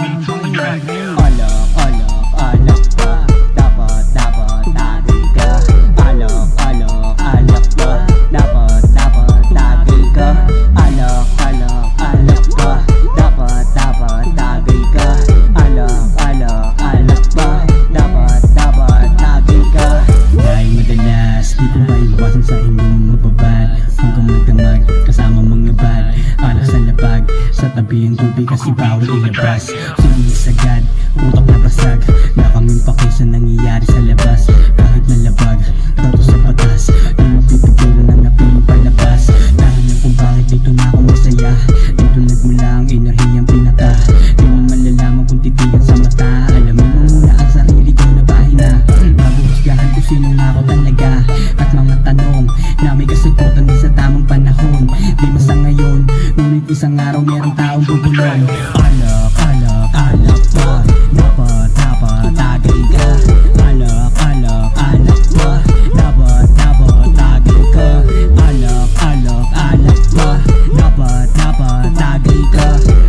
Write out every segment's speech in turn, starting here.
Alak ba? Dapat tagay ka. Alak ba? Dapat tagay ka. Alak ba? Dapat tagay ka. Alak ba? Dapat tagay ka. Dahil madalas di ko maiwasan sa inyong magbabad, hanggang magdamag kasama mga bad. Alak sa labag, sa tabi ang tubig kasi bawal ilabas. Sumisagad, utak na basag, na kaming paki sa nangyayari sa labas. Kahit nalabag, dato sa batas, di mapipigilan na napiling palabas. Dahil kung bakit dito na ako masaya, dito nagmula ang enerhiyang pinaka. Di mo malalaman kung titigan sa mata. Alamin mo muna ang sarili ko na bahina, bago husgahan kung sino nga ako talaga. At mga tanong na may kasagutan din sa tamang panahon. Di masa ngayon, ngunit isang araw merong taong bubulong. Alak ba? Dapat tagay ka. Alak ba? Dapat tagay ka. Alak ba? Dapat tagay ka.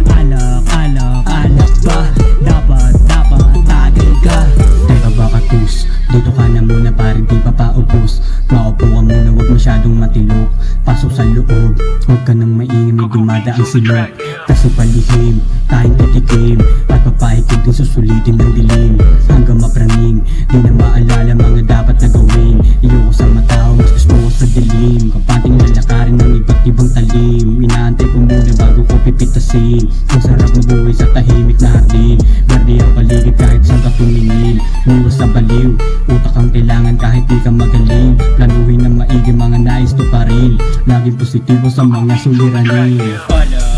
Alak ba? Dapat tagay ka. Teka ba katus? Dito ka na muna paring di pa paubos. Maupo ka muna, wag masyadong matilok. Pasok sa loob, huwag ka nang maingay, may dumadaang silok. Kasi palihim, tayong titikim, at papahigid din susulitin ng dilim. Hanggang mapraning, di na maalala mga dapat na gawin. Iyoko sa mata, mas gusto ko sa dilim. Kapating lalakarin ng iba't ibang talim. Inaantay ko muna bago ko pipitasin. Ang sarap mabuhay sa tahimik na hardin. Berde ang paligid kahit saan ka tumingin. Iwas sa baliw, utak ang kailangan kahit di ka magaling. Planuhin ng maigi mga nais to pa rin. Laging positibo sa mga suliranin.